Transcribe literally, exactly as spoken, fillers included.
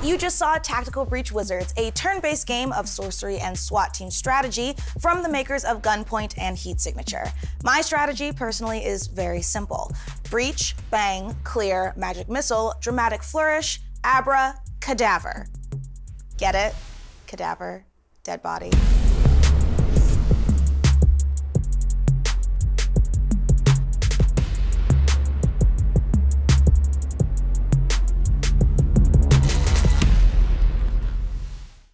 You just saw Tactical Breach Wizards, a turn-based game of sorcery and SWAT team strategy from the makers of Gunpoint and Heat Signature. My strategy, personally, is very simple. Breach, bang, clear, magic missile, dramatic flourish, abra, cadaver. Get it? Cadaver, dead body.